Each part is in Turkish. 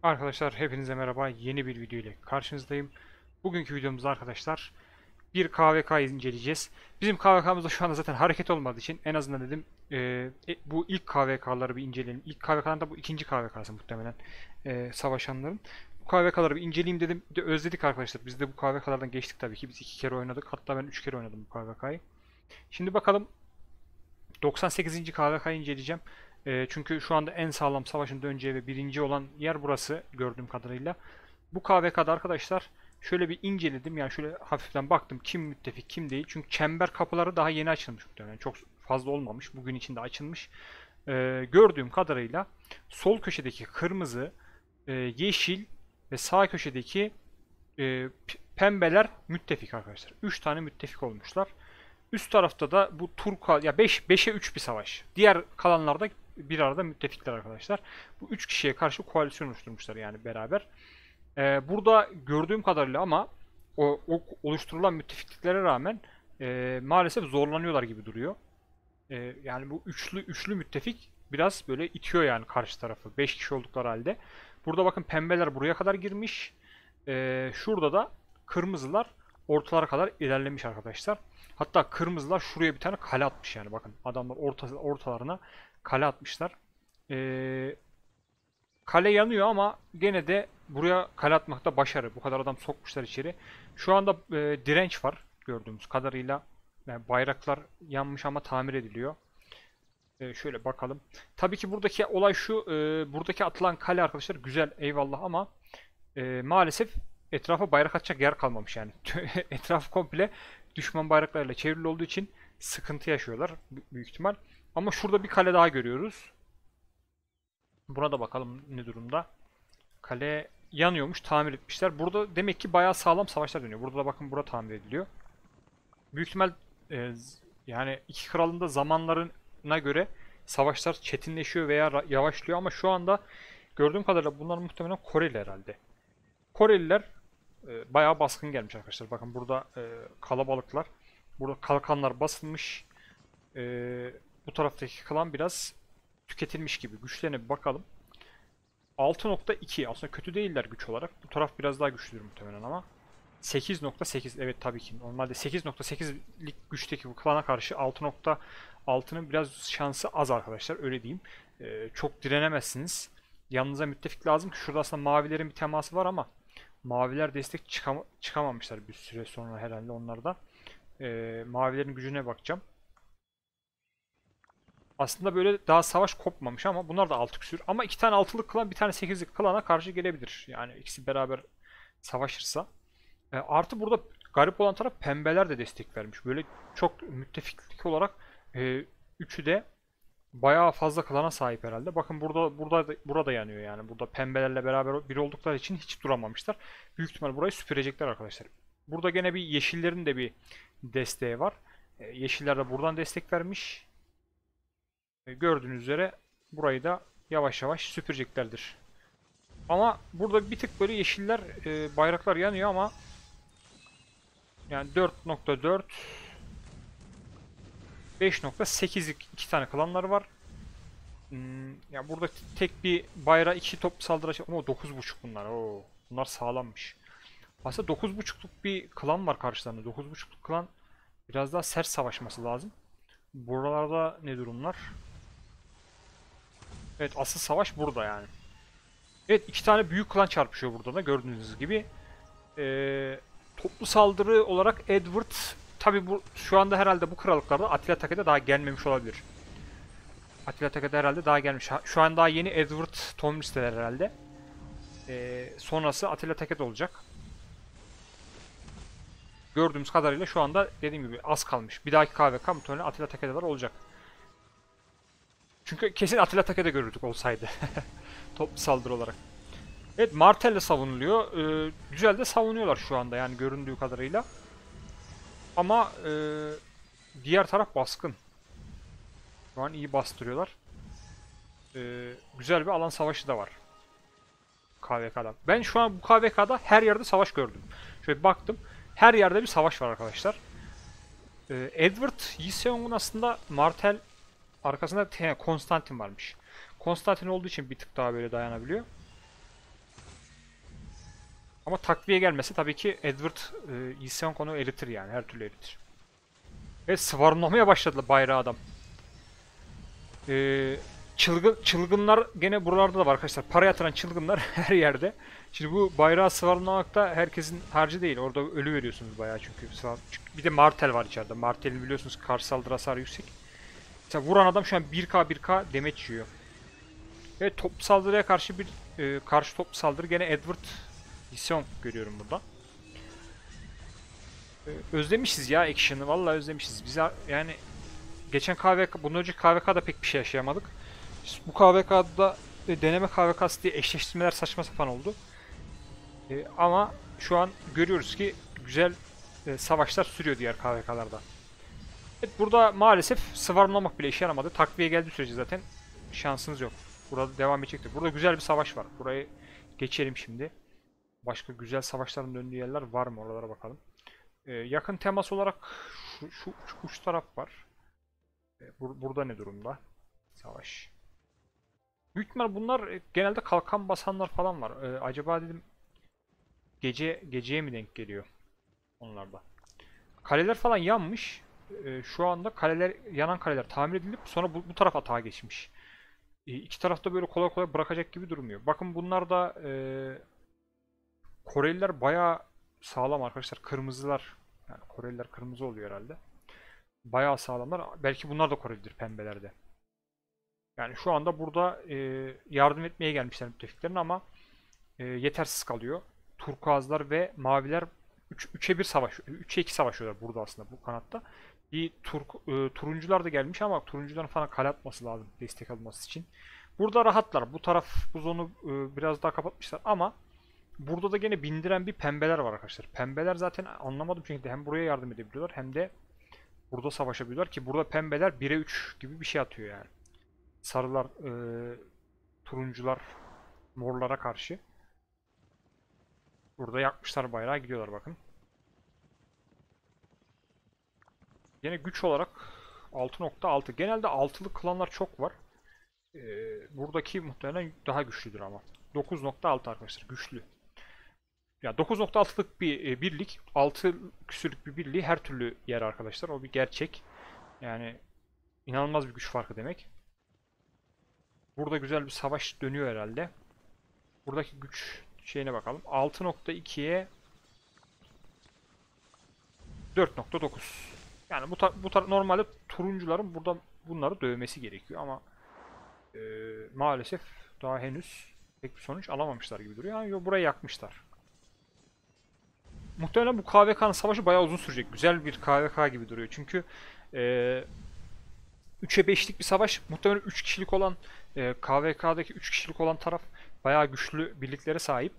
Arkadaşlar hepinize merhaba. Yeni bir video ile karşınızdayım. Bugünkü videomuzda arkadaşlar bir KVK inceleyeceğiz. Bizim KVK'mızda şu anda zaten hareket olmadığı için en azından dedim bu ilk KVK'ları bir inceleyelim. İlk KVK'dan da bu ikinci KVK'sı muhtemelen savaşanların. Bu KVK'ları bir inceleyeyim dedim. Bir de özledik arkadaşlar. Biz de bu KVK'lardan geçtik tabii ki. Biz iki kere oynadık. Hatta ben üç kere oynadım bu KVK'yı. Şimdi bakalım 98. KVK'yı inceleyeceğim. Çünkü şu anda en sağlam savaşın döneceği ve birinci olan yer burası gördüğüm kadarıyla. Bu KVK'da arkadaşlar şöyle bir inceledim. Yani şöyle hafiften baktım kim müttefik kim değil. Çünkü çember kapıları daha yeni açılmış muhtemelen. Çok fazla olmamış. Bugün içinde açılmış. Gördüğüm kadarıyla sol köşedeki kırmızı, yeşil ve sağ köşedeki pembeler müttefik arkadaşlar. 3 tane müttefik olmuşlar. Üst tarafta da bu Turka ya 5'e 3 bir savaş. Diğer kalanlarda bir arada müttefikler arkadaşlar. Bu 3 kişiye karşı koalisyon oluşturmuşlar yani beraber. Burada gördüğüm kadarıyla ama o oluşturulan müttefikliklere rağmen maalesef zorlanıyorlar gibi duruyor. Yani bu üçlü müttefik biraz böyle itiyor yani karşı tarafı. 5 kişi oldukları halde. Burada bakın pembeler buraya kadar girmiş. Şurada da kırmızılar ortalara kadar ilerlemiş arkadaşlar. Hatta kırmızılar şuraya bir tane kale atmış yani bakın. Adamlar ortalarına kale atmışlar. Ee, Kale yanıyor ama gene de buraya kale atmakta başarı. Bu kadar adam sokmuşlar içeri. Şu anda direnç var gördüğümüz kadarıyla. Yani bayraklar yanmış ama tamir ediliyor. Şöyle bakalım. Tabii ki buradaki olay şu. Buradaki atılan kale arkadaşlar güzel eyvallah ama maalesef etrafa bayrak atacak yer kalmamış yani. Etraf komple düşman bayraklarıyla çevrili olduğu için sıkıntı yaşıyorlar büyük ihtimal. Ama şurada bir kale daha görüyoruz. Buna da bakalım ne durumda. Kale yanıyormuş, tamir etmişler. Burada demek ki bayağı sağlam savaşlar dönüyor. Burada da bakın burada tamir ediliyor. Büyük ihtimal e, yani iki kralın da zamanlarına göre savaşlar çetinleşiyor veya yavaşlıyor ama şu anda gördüğüm kadarıyla bunlar muhtemelen Koreli herhalde. Koreliler bayağı baskın gelmiş arkadaşlar. Bakın burada kalabalıklar. Burada kalkanlar basılmış. E, Bu taraftaki klan biraz tüketilmiş gibi. Güçlerine bir bakalım. 6.2 aslında kötü değiller güç olarak. Bu taraf biraz daha güçlüdür muhtemelen ama 8.8 evet tabii ki. Normalde 8.8'lik güçteki bu klana karşı 6.6'nın biraz şansı az arkadaşlar öyle diyeyim. Çok direnemezsiniz. Yanınıza müttefik lazım ki şurada aslında mavilerin bir teması var ama maviler destek çıkamamışlar bir süre sonra herhalde onlarda. Mavilerin gücüne bakacağım. Aslında böyle daha savaş kopmamış ama bunlar da 6 küsür. Ama iki tane altılık klan bir tane 8'lik klana karşı gelebilir. Yani ikisi beraber savaşırsa. Artı burada garip olan taraf pembeler de destek vermiş. Böyle çok müttefiklik olarak üçü de bayağı fazla klana sahip herhalde. Bakın burada yanıyor yani. Burada pembelerle beraber bir oldukları için hiç duramamışlar. Büyük ihtimal burayı süpürecekler arkadaşlar. Burada gene bir yeşillerin de bir desteği var. Yeşiller de buradan destek vermiş. Gördüğünüz üzere burayı da yavaş yavaş süpüreceklerdir. Ama burada bir tık böyle yeşiller bayraklar yanıyor ama yani 4.4 5.8'lik iki tane klanlar var. Ya burada tek bir bayrağı iki top saldırı ama 9.5 bunlar. Oo, bunlar sağlammış. Aslında 9.5'luk bir klan var karşılarında. 9.5'luk klan biraz daha sert savaşması lazım. Buralarda ne durumlar? Evet asıl savaş burada yani. Evet iki tane büyük klan çarpışıyor burada da gördüğünüz gibi. Toplu saldırı olarak Edward tabi bu şu anda herhalde bu krallıklarda Attila Teke'de daha gelmemiş olabilir. Attila Teke'de herhalde daha gelmiş. Şu an daha yeni Edward Tom listeler herhalde. Sonrası Attila Teke'de olacak. Gördüğümüz kadarıyla şu anda dediğim gibi az kalmış. Bir dahaki KVK muhtemelen Attila Teke'deler olacak. Çünkü kesin Attila Teke'de görürdük olsaydı. Toplu saldırı olarak. Evet Martel'le savunuluyor. Güzel de savunuyorlar şu anda yani göründüğü kadarıyla. Ama diğer taraf baskın. Şu an iyi bastırıyorlar. Güzel bir alan savaşı da var. KVK'da. Ben şu an bu KVK'da her yerde savaş gördüm. Şöyle baktım. Her yerde bir savaş var arkadaşlar. Edward Yiseong'un aslında Martel arkasında Konstantin varmış. Konstantin olduğu için bir tık daha böyle dayanabiliyor. Ama takviye gelmesi tabii ki Edward Isonkon'u eritir yani. Her türlü eritir. Ve svarmlamaya başladı bayrağı adam. E, çılgınlar gene buralarda da var arkadaşlar. Para yatıran çılgınlar her yerde. Şimdi bu bayrağı sıvarlamak da herkesin harcı değil. Orada ölü veriyorsunuz bayağı çünkü. Çünkü bir de Martel var içeride. Martel'in biliyorsunuz karşı saldırı hasarı yüksek. Mesela vuran adam şu an 1k damage yiyor. Ve top saldırıya karşı bir karşı top saldırı gene Edward Isong görüyorum burada. Özlemişiz ya action'ı. Vallahi özlemişiz. Biz yani geçen KVK, bundan önceki KVK'da pek bir şey yaşayamadık. İşte bu KVK'da deneme KVK'sı diye eşleştirmeler saçma sapan oldu. Ama şu an görüyoruz ki güzel savaşlar sürüyor diğer KVK'larda. Evet, burada maalesef sıvarlamak bile işe yaramadı. Takviye geldiği sürece zaten şansınız yok. Burada devam edecektir. Burada güzel bir savaş var. Burayı geçelim şimdi. Başka güzel savaşların döndüğü yerler var mı? Oralara bakalım. Yakın temas olarak şu uç taraf var. Burada ne durumda? Savaş. Büyük ihtimal bunlar genelde kalkan basanlar falan var. Acaba dedim geceye mi denk geliyor onlarda? Kaleler falan yanmış. Şu anda yanan kaleler tamir edilip sonra bu taraf atağa geçmiş. İki tarafta böyle kolay kolay bırakacak gibi durmuyor. Bakın bunlar da Koreliler bayağı sağlam arkadaşlar. Kırmızılar. Yani Koreliler kırmızı oluyor herhalde. Bayağı sağlamlar. Belki bunlar da Korelidir pembelerde. Yani şu anda burada yardım etmeye gelmişler müttefiklerin ama yetersiz kalıyor. Turkuazlar ve maviler 3'e 1 savaşıyor. 3'e 2 savaşıyorlar burada aslında bu kanatta. Turuncular da gelmiş ama turuncuların falan kale atması lazım destek alması için. Burada rahatlar. Bu taraf bu zonu biraz daha kapatmışlar ama burada da gene bindiren bir pembeler var arkadaşlar. Pembeler zaten anlamadım çünkü hem buraya yardım edebiliyorlar hem de burada savaşabiliyorlar ki burada pembeler 1'e 3 gibi bir şey atıyor yani. Sarılar, turuncular morlara karşı. Burada yakmışlar bayrağı gidiyorlar bakın. Yine güç olarak 6.6. Genelde altılı klanlar çok var. Buradaki muhtemelen daha güçlüdür ama. 9.6 arkadaşlar güçlü. Ya 9.6'lık bir birlik, 6 küsürlük bir birliği her türlü yer arkadaşlar. O bir gerçek. Yani inanılmaz bir güç farkı demek. Burada güzel bir savaş dönüyor herhalde. Buradaki güç şeyine bakalım. 6.2'ye 4.9. Yani normalde turuncuların burada bunları dövmesi gerekiyor ama maalesef daha henüz pek bir sonuç alamamışlar gibi duruyor. Yani burayı yakmışlar. Muhtemelen bu KVK'nın savaşı bayağı uzun sürecek. Güzel bir KVK gibi duruyor. Çünkü e, 3'e 5'lik bir savaş. Muhtemelen 3 kişilik olan KVK'daki 3 kişilik olan taraf bayağı güçlü birliklere sahip.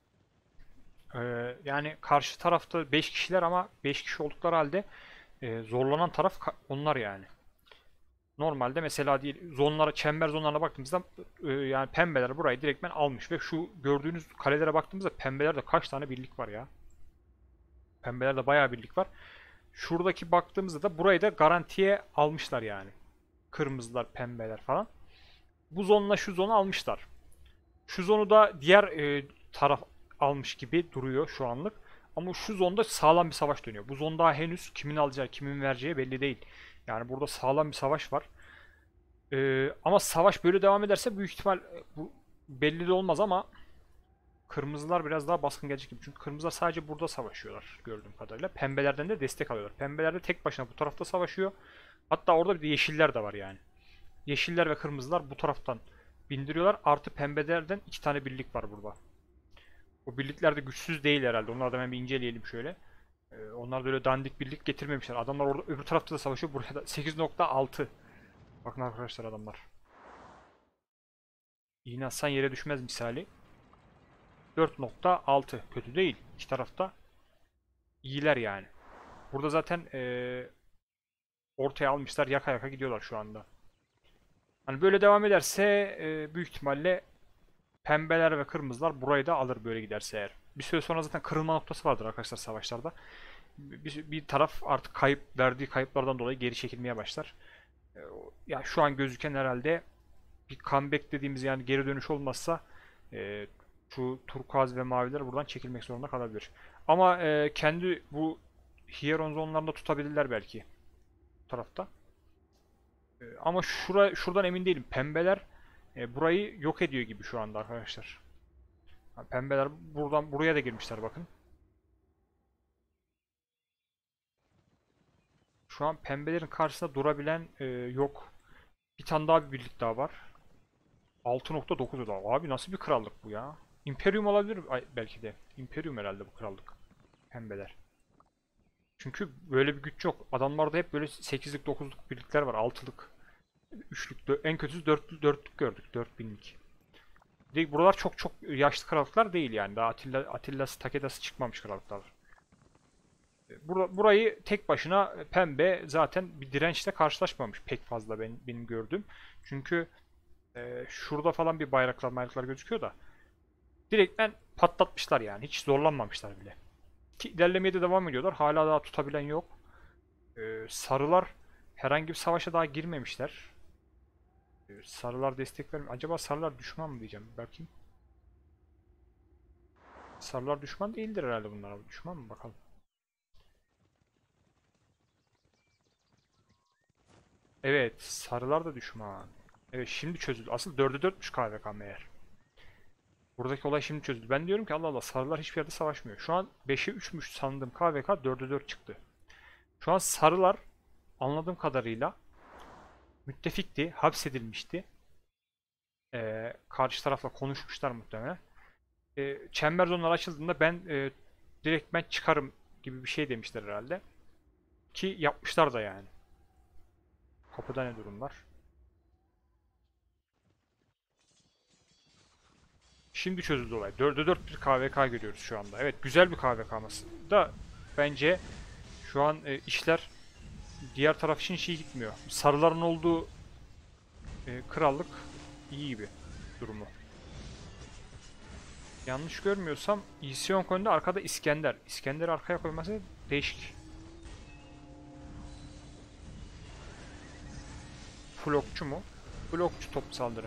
Yani karşı tarafta 5 kişiler ama 5 kişi oldukları halde zorlanan taraf onlar yani. Normalde mesela değil zonlara, çember zonlarına baktığımızda yani pembeler burayı direktmen almış ve şu gördüğünüz kalelere baktığımızda pembelerde kaç tane birlik var ya. Pembelerde bayağı birlik var. Şuradaki baktığımızda da burayı da garantiye almışlar yani. Kırmızılar, pembeler falan. Bu zonla şu zonu almışlar. Şu zonu da diğer taraf almış gibi duruyor şu anlık. Ama şu zonda sağlam bir savaş dönüyor. Bu zon daha henüz kimin alacağı, kimin vereceği belli değil. Yani burada sağlam bir savaş var. Ama savaş böyle devam ederse büyük ihtimal bu belli de olmaz ama kırmızılar biraz daha baskın gelecek gibi. Çünkü kırmızılar sadece burada savaşıyorlar gördüğüm kadarıyla. Pembelerden de destek alıyorlar. Pembeler de tek başına bu tarafta savaşıyor. Hatta orada bir de yeşiller de var yani. Yeşiller ve kırmızılar bu taraftan bindiriyorlar. Artı pembelerden 2 tane birlik var burada. O birlikler de güçsüz değil herhalde. Onları da hemen bir inceleyelim şöyle. Onlar da öyle dandik birlik getirmemişler. Adamlar orada öbür tarafta da savaşıyor. Buraya da 8.6. Bakın arkadaşlar adamlar. İğne atsan yere düşmez misali. 4.6. Kötü değil. İki tarafta iyiler yani. Burada zaten ortaya almışlar. Yaka yaka gidiyorlar şu anda. Hani böyle devam ederse büyük ihtimalle pembeler ve kırmızılar burayı da alır böyle giderse eğer. Bir süre sonra zaten kırılma noktası vardır arkadaşlar savaşlarda. Bir taraf artık verdiği kayıplardan dolayı geri çekilmeye başlar. Ya şu an gözüken herhalde bir comeback dediğimiz yani geri dönüş olmazsa Şu turkuaz ve maviler buradan çekilmek zorunda kalabilir. Ama kendi bu Hieron zonlarında tutabilirler belki bu tarafta. Ama şuradan emin değilim. Pembeler burayı yok ediyor gibi şu anda arkadaşlar. Ha, pembeler buradan buraya da girmişler bakın. Şu an pembelerin karşısında durabilen yok. Bir tane daha bir birlik daha var. 6.9 da. Abi nasıl bir krallık bu ya? İmperium olabilir belki de. İmperium herhalde bu krallık. Pembeler. Çünkü böyle bir güç yok. Adamlarda hep böyle 8'lik 9'luk birlikler var. 6'lık, 3'lük, en kötüsü 4'lük gördük. 4000'lik. Değil, buralar çok çok yaşlı krallıklar değil yani. Daha Atilla'sı, Takeda'sı çıkmamış krallıklar. Burayı tek başına pembe zaten bir dirençle karşılaşmamış pek fazla benim gördüğüm. Çünkü şurada falan bir bayraklar gözüküyor da direktmen patlatmışlar yani. Hiç zorlanmamışlar bile. Ki ilerlemeye de devam ediyorlar. Hala daha tutabilen yok. Sarılar herhangi bir savaşa daha girmemişler. Sarılar destek vermiyor. Acaba sarılar düşman mı diyeceğim. Bakayım. Sarılar düşman değildir herhalde bunlar abi. Düşman mı bakalım. Evet, sarılar da düşman. Evet, şimdi çözüldü. Asıl 4'e 4'müş KVK meğer. Buradaki olay şimdi çözüldü. Ben diyorum ki Allah Allah sarılar hiçbir yerde savaşmıyor. Şu an 5'e 3'müş sandığım KVK 4'e 4 çıktı. Şu an sarılar anladığım kadarıyla müttefikti, hapsedilmişti. Karşı tarafla konuşmuşlar muhtemelen. Çember zonları açıldığında ben direkt ben çıkarım gibi bir şey demişler herhalde. Ki yapmışlar da yani. Kapıda ne durumlar? Şimdi çözüldü olay. 4'e 4 bir KVK görüyoruz şu anda. Evet güzel bir KVK'ması da bence şu an işler diğer taraf için hiç iyi gitmiyor. Sarıların olduğu krallık iyi gibi durumu. Yanlış görmüyorsam İsyon önde arkada İskender. İskender'i arkaya koyması değişik. Flokçu mu? Flokçu top saldırı.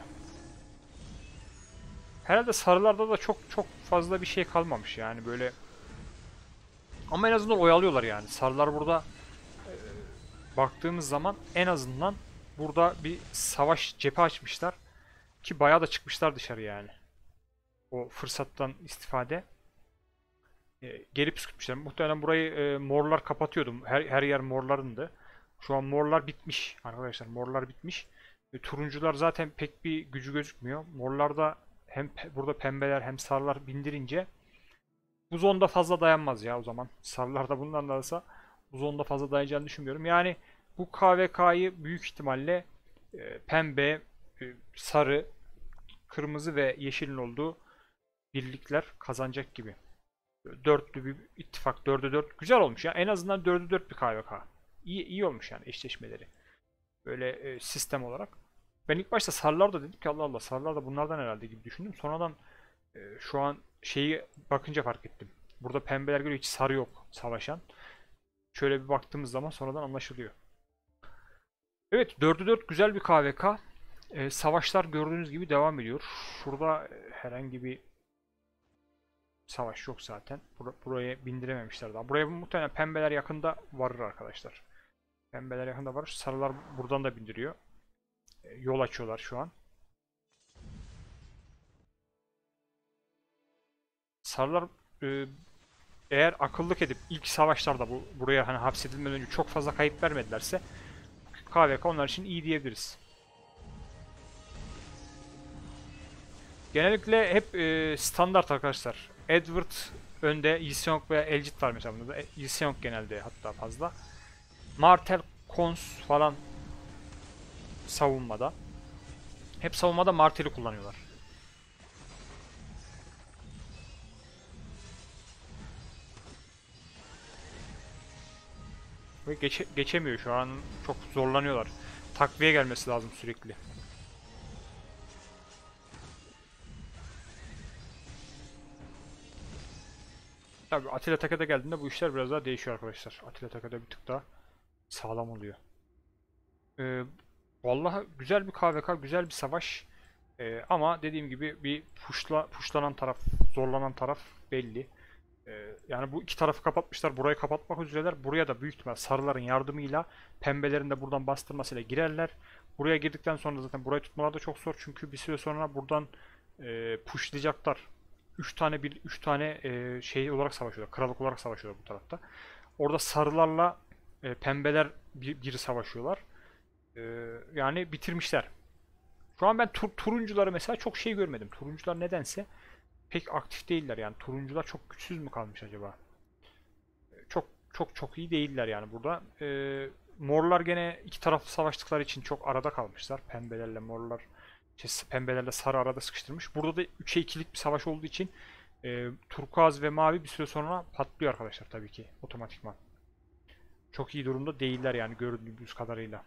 Herhalde sarılarda da çok çok fazla bir şey kalmamış yani böyle. Ama en azından oyalıyorlar yani. Sarılar burada baktığımız zaman en azından burada bir savaş cephe açmışlar. Ki bayağı da çıkmışlar dışarı yani. O fırsattan istifade. Geri püskürtmüşler. Muhtemelen burayı morlar kapatıyordum. Her yer morlarındı. Şu an morlar bitmiş arkadaşlar. Morlar bitmiş. Turuncular zaten pek bir gücü gözükmüyor. Morlarda hem burada pembeler hem sarılar bindirince bu zonda fazla dayanmaz ya o zaman. Sarılar da bundan da alsa bu zonda fazla dayanacağını düşünmüyorum. Yani bu KVK'yı büyük ihtimalle pembe, sarı, kırmızı ve yeşilin olduğu birlikler kazanacak gibi. Dörtlü bir ittifak, 4'e 4 güzel olmuş ya. En azından 4'e 4 bir KVK. İyi olmuş yani eşleşmeleri. Böyle sistem olarak. Ben ilk başta sarılar da dedim ki Allah Allah sarılar da bunlardan herhalde gibi düşündüm. Sonradan şu an şeyi bakınca fark ettim. Burada pembeler göre hiç sarı yok savaşan. Şöyle bir baktığımız zaman sonradan anlaşılıyor. Evet 4'e 4 güzel bir KVK. Savaşlar gördüğünüz gibi devam ediyor. Şurada herhangi bir savaş yok zaten. Buraya bindirememişler daha. Buraya muhtemelen pembeler yakında varır arkadaşlar. Pembeler yakında varır. Sarılar buradan da bindiriyor. Yol açıyorlar şu an. Sarılar eğer akıllık edip ilk savaşlarda buraya hani hapsedilmeden önce çok fazla kayıp vermedilerse KVK onlar için iyi diyebiliriz. Genellikle hep standart arkadaşlar. Edward önde, Yiseong ve Elcit var mesela bunda da. Yiseong genelde hatta fazla. Martel, Kons falan savunmada. Hep savunmada Martel'i kullanıyorlar. Ve geçemiyor şu an çok zorlanıyorlar. Takviye gelmesi lazım sürekli. Tabii Atilla Taka'da geldiğinde bu işler biraz daha değişiyor arkadaşlar. Atilla Taka'da bir tık daha sağlam oluyor. Ee, Vallahi güzel bir KVK, güzel bir savaş. Ama dediğim gibi bir puşlanan taraf, zorlanan taraf belli. Yani bu iki tarafı kapatmışlar. Burayı kapatmak üzereler. Buraya da büyük ihtimal sarıların yardımıyla pembelerin de buradan bastırmasıyla girerler. Buraya girdikten sonra zaten burayı tutmaları da çok zor. Çünkü bir süre sonra buradan pushlayacaklar. 3 tane şey olarak savaşıyorlar. Krallık olarak savaşıyorlar bu tarafta. Orada sarılarla pembeler biri savaşıyorlar. Yani bitirmişler. Şu an ben turuncuları mesela çok şey görmedim. Turuncular nedense pek aktif değiller yani. Turuncular çok güçsüz mü kalmış acaba? Çok iyi değiller yani burada. Morlar gene iki taraflı savaştıkları için çok arada kalmışlar. Pembelerle morlar, pembelerle sarı arada sıkıştırmış. Burada da 3'e 2'lik bir savaş olduğu için turkuaz ve mavi bir süre sonra patlıyor arkadaşlar tabii ki otomatikman. Çok iyi durumda değiller yani gördüğümüz kadarıyla.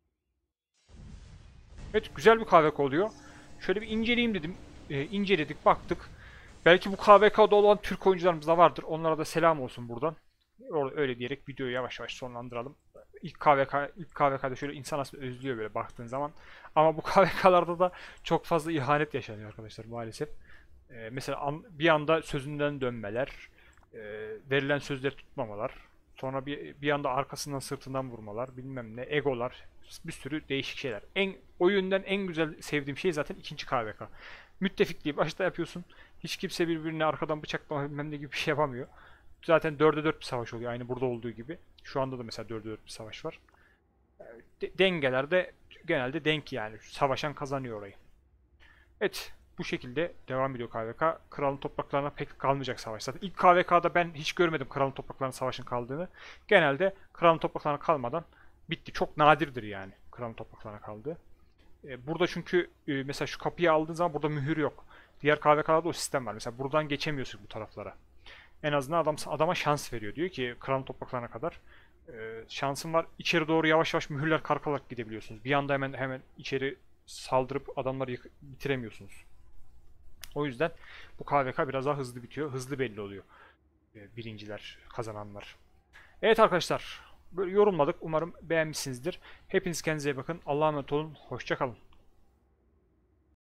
Evet, güzel bir KVK oluyor. Şöyle bir inceleyeyim dedim. İnceledik, baktık. Belki bu KVK'da olan Türk oyuncularımız da vardır. Onlara da selam olsun buradan. Öyle diyerek videoyu yavaş yavaş sonlandıralım. İlk KVK'da şöyle insan aslında özlüyor böyle baktığın zaman. Ama bu KVK'larda da çok fazla ihanet yaşanıyor arkadaşlar maalesef. Mesela bir anda sözünden dönmeler, e, verilen sözleri tutmamalar, sonra bir anda arkasından sırtından vurmalar, bilmem ne, egolar, bir sürü değişik şeyler. Oyundan en güzel sevdiğim şey zaten ikinci KVK. Müttefikliği başta yapıyorsun. Hiç kimse birbirine arkadan bıçaklama bilmem ne gibi bir şey yapamıyor. Zaten 4'e 4 bir savaş oluyor aynı burada olduğu gibi. Şu anda da mesela 4'e 4 bir savaş var. Dengelerde genelde denk yani. Savaşan kazanıyor orayı. Evet, bu şekilde devam ediyor KVK. Kralın topraklarına pek kalmayacak savaş. Zaten ilk KVK'da ben hiç görmedim kralın topraklarına savaşın kaldığını. Genelde kralın topraklarına kalmadan bitti. Çok nadirdir yani kralın topraklarına kaldığı. Burada çünkü mesela şu kapıyı aldığın zaman burada mühür yok. Diğer KVK'larda o sistem var. Mesela buradan geçemiyorsun bu taraflara. En azından adama şans veriyor. Diyor ki kralın topraklarına kadar şansın var. İçeri doğru yavaş yavaş mühürler kalkarak gidebiliyorsunuz. Bir anda hemen içeri saldırıp adamları bitiremiyorsunuz. O yüzden bu KVK biraz daha hızlı bitiyor. Hızlı belli oluyor. Birinciler, kazananlar. Evet arkadaşlar, böyle yorumladık. Umarım beğenmişsinizdir. Hepiniz kendinize iyi bakın. Allah'a emanet olun. Hoşça kalın.